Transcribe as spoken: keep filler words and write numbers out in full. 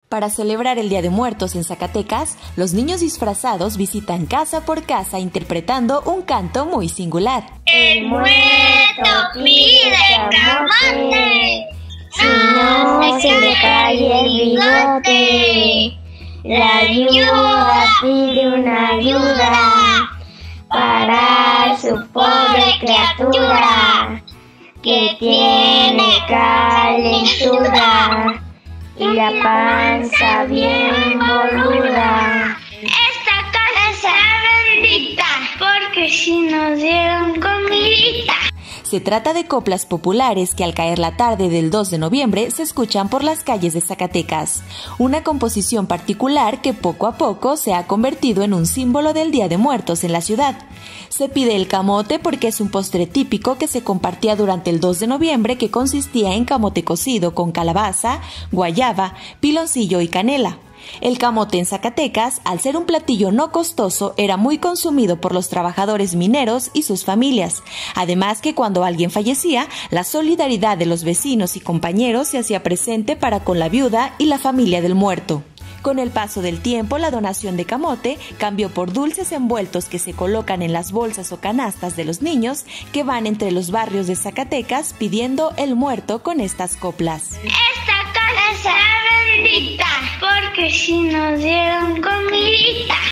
Para celebrar el Día de Muertos en Zacatecas, los niños disfrazados visitan casa por casa interpretando un canto muy singular. El muerto pide camote, si no se le cae el bigote. La viuda pide una ayuda para su pobre criatura que tiene calentura y la panza bien boluda. Esta casa es bendita, porque si nos dieron comidita. Se trata de coplas populares que al caer la tarde del dos de noviembre se escuchan por las calles de Zacatecas, una composición particular que poco a poco se ha convertido en un símbolo del Día de Muertos en la ciudad. Se pide el camote porque es un postre típico que se compartía durante el dos de noviembre, que consistía en camote cocido con calabaza, guayaba, piloncillo y canela. El camote en Zacatecas, al ser un platillo no costoso, era muy consumido por los trabajadores mineros y sus familias. Además que cuando alguien fallecía, la solidaridad de los vecinos y compañeros se hacía presente para con la viuda y la familia del muerto. Con el paso del tiempo, la donación de camote cambió por dulces envueltos que se colocan en las bolsas o canastas de los niños que van entre los barrios de Zacatecas pidiendo el muerto con estas coplas. Esta casa es bendita, porque si nos dieron comidita.